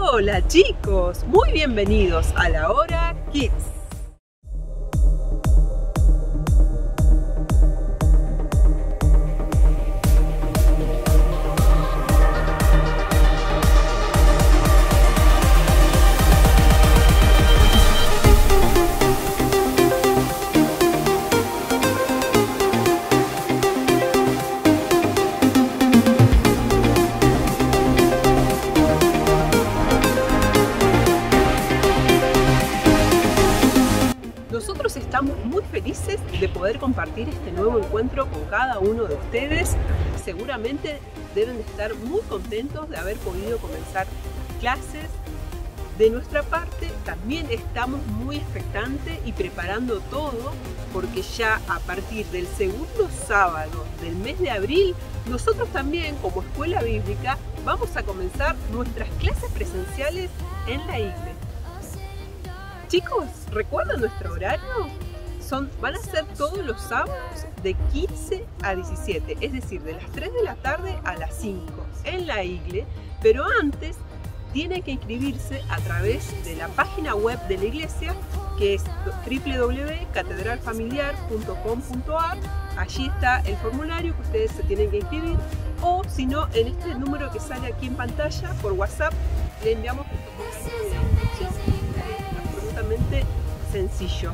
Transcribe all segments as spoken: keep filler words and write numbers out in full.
Hola chicos, muy bienvenidos a la hora Kids. Nosotros estamos muy felices de poder compartir este nuevo encuentro con cada uno de ustedes. Seguramente deben de estar muy contentos de haber podido comenzar clases. De nuestra parte también estamos muy expectantes y preparando todo porque ya a partir del segundo sábado del mes de abril, nosotros también como escuela bíblica vamos a comenzar nuestras clases presenciales en la iglesia. Chicos, ¿recuerdan nuestro horario? Son, van a ser todos los sábados de quince a diecisiete, es decir, de las tres de la tarde a las cinco en la igle, pero antes tiene que inscribirse a través de la página web de la iglesia, que es doble u doble u doble u punto catedral familiar punto com punto a r. Allí está el formulario que ustedes se tienen que inscribir, o si no, en este número que sale aquí en pantalla por WhatsApp le enviamos el formulario de inscripción. Absolutamente sencillo.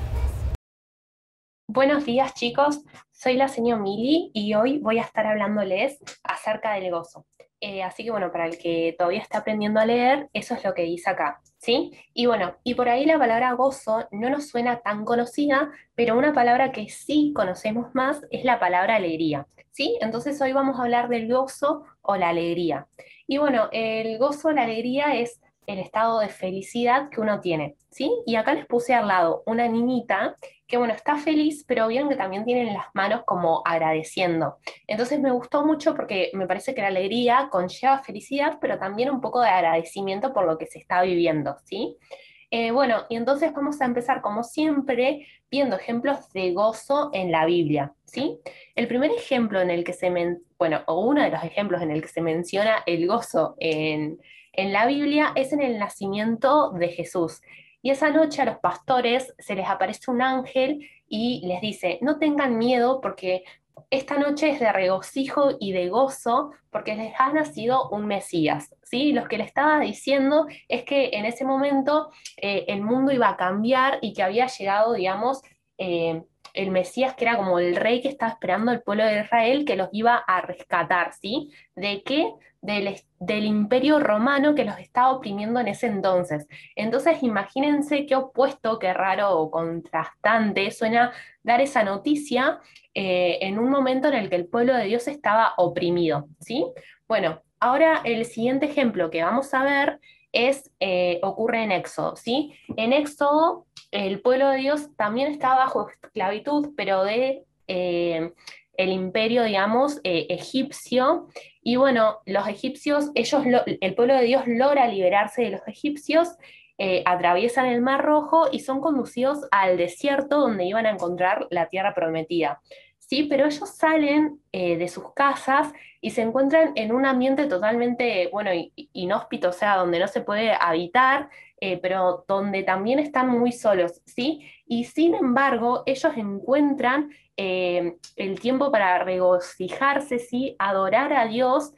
Buenos días chicos, soy la señora Mili y hoy voy a estar hablándoles acerca del gozo. Eh, así que bueno, para el que todavía está aprendiendo a leer, eso es lo que dice acá, ¿sí? Y bueno, y por ahí la palabra gozo no nos suena tan conocida, pero una palabra que sí conocemos más es la palabra alegría, ¿sí? Entonces hoy vamos a hablar del gozo o la alegría. Y bueno, el gozo o la alegría es el estado de felicidad que uno tiene, ¿sí? Y acá les puse al lado una niñita que, bueno, está feliz, pero vieron que también tienen las manos como agradeciendo. Entonces me gustó mucho porque me parece que la alegría conlleva felicidad, pero también un poco de agradecimiento por lo que se está viviendo, ¿sí? Eh, bueno, y entonces vamos a empezar, como siempre, viendo ejemplos de gozo en la Biblia, ¿sí? El primer ejemplo en el que se, men bueno, o uno de los ejemplos en el que se menciona el gozo en, en la Biblia es en el nacimiento de Jesús. Y esa noche a los pastores se les aparece un ángel y les dice, no tengan miedo porque esta noche es de regocijo y de gozo porque les ha nacido un Mesías, ¿sí? Lo que le estaba diciendo es que en ese momento eh, el mundo iba a cambiar y que había llegado, digamos, eh, el Mesías, que era como el rey que estaba esperando al pueblo de Israel, que los iba a rescatar, ¿sí? ¿De qué? Del, del imperio romano que los estaba oprimiendo en ese entonces. Entonces imagínense qué opuesto, qué raro o contrastante suena dar esa noticia eh, en un momento en el que el pueblo de Dios estaba oprimido, ¿sí? Bueno, ahora el siguiente ejemplo que vamos a ver es, eh, ocurre en Éxodo, ¿sí? En Éxodo el pueblo de Dios también estaba bajo esclavitud, pero de eh, el imperio, digamos, eh, egipcio. Y bueno, los egipcios, ellos, lo, el pueblo de Dios logra liberarse de los egipcios, eh, atraviesan el Mar Rojo y son conducidos al desierto donde iban a encontrar la tierra prometida. Sí, pero ellos salen eh, de sus casas y se encuentran en un ambiente totalmente, bueno, inhóspito, o sea, donde no se puede habitar, eh, pero donde también están muy solos, ¿sí? Y sin embargo, ellos encuentran eh, el tiempo para regocijarse, ¿sí? Adorar a Dios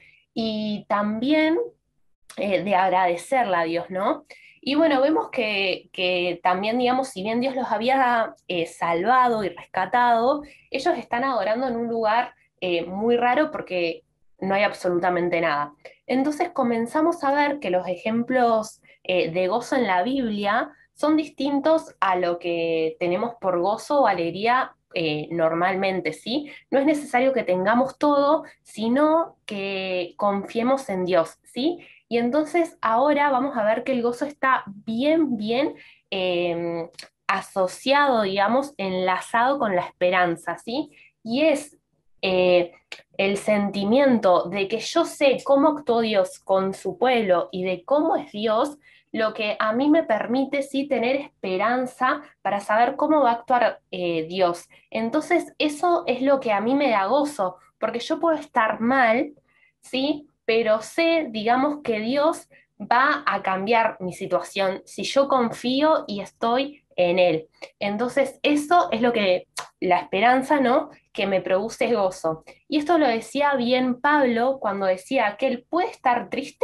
y también eh, de agradecerle a Dios, ¿no? Y bueno, vemos que, que también, digamos, si bien Dios los había eh, salvado y rescatado, ellos están adorando en un lugar eh, muy raro porque no hay absolutamente nada. Entonces comenzamos a ver que los ejemplos eh, de gozo en la Biblia son distintos a lo que tenemos por gozo o alegría eh, normalmente, ¿sí? No es necesario que tengamos todo, sino que confiemos en Dios, ¿sí? Y entonces ahora vamos a ver que el gozo está bien, bien eh, asociado, digamos, enlazado con la esperanza, ¿sí? Y es eh, el sentimiento de que yo sé cómo actuó Dios con su pueblo y de cómo es Dios, lo que a mí me permite, sí, tener esperanza para saber cómo va a actuar eh, Dios. Entonces eso es lo que a mí me da gozo, porque yo puedo estar mal, ¿sí? Pero sé, digamos, que Dios va a cambiar mi situación si yo confío y estoy en Él. Entonces, eso es lo que, la esperanza, ¿no? Que me produce gozo. Y esto lo decía bien Pablo cuando decía que él puede estar triste,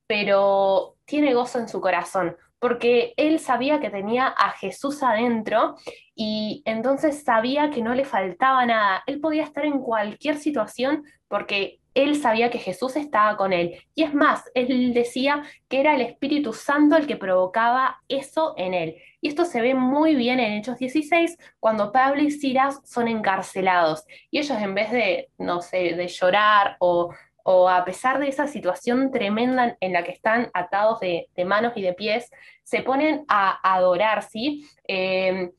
pero tiene gozo en su corazón, porque él sabía que tenía a Jesús adentro y entonces sabía que no le faltaba nada. Él podía estar en cualquier situación porque él sabía que Jesús estaba con él. Y es más, él decía que era el Espíritu Santo el que provocaba eso en él. Y esto se ve muy bien en Hechos dieciséis, cuando Pablo y Silas son encarcelados. Y ellos, en vez de, no sé, de llorar o, o a pesar de esa situación tremenda en la que están atados de, de manos y de pies, se ponen a adorar, ¿sí? Eh,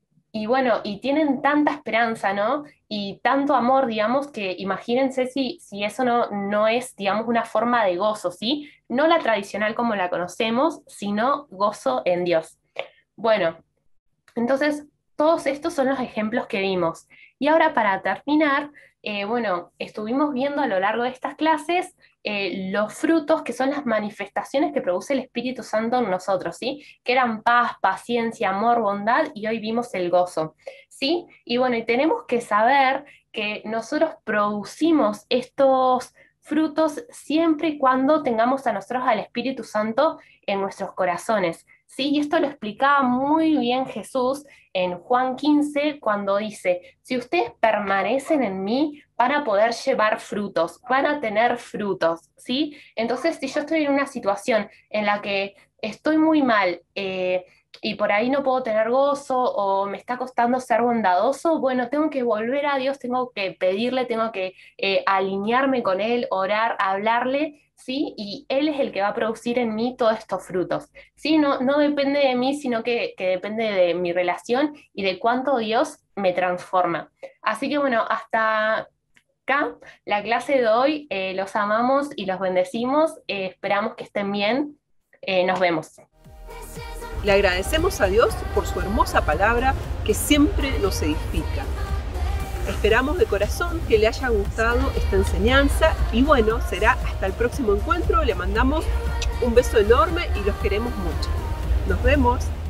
y bueno, y tienen tanta esperanza, ¿no? Y tanto amor, digamos, que imagínense si, si eso no, no es, digamos, una forma de gozo, ¿sí? No la tradicional como la conocemos, sino gozo en Dios. Bueno, entonces, todos estos son los ejemplos que vimos. Y ahora para terminar, eh, bueno, estuvimos viendo a lo largo de estas clases eh, los frutos que son las manifestaciones que produce el Espíritu Santo en nosotros, ¿sí? Que eran paz, paciencia, amor, bondad, y hoy vimos el gozo, ¿sí? Y bueno, y tenemos que saber que nosotros producimos estos frutos siempre y cuando tengamos a nosotros al Espíritu Santo en nuestros corazones. Sí, y esto lo explicaba muy bien Jesús en Juan quince cuando dice, si ustedes permanecen en mí, van a poder llevar frutos, van a tener frutos, ¿sí? Entonces, si yo estoy en una situación en la que estoy muy mal eh, y por ahí no puedo tener gozo o me está costando ser bondadoso, bueno, tengo que volver a Dios, tengo que pedirle, tengo que eh, alinearme con Él, orar, hablarle, ¿sí? Y Él es el que va a producir en mí todos estos frutos. Sí, no, no depende de mí, sino que, que depende de mi relación y de cuánto Dios me transforma. Así que bueno, hasta acá la clase de hoy. Eh, los amamos y los bendecimos. Eh, esperamos que estén bien. Eh, nos vemos. Le agradecemos a Dios por su hermosa palabra que siempre nos edifica. Esperamos de corazón que le haya gustado esta enseñanza y bueno, será hasta el próximo encuentro. Le mandamos un beso enorme y los queremos mucho. Nos vemos.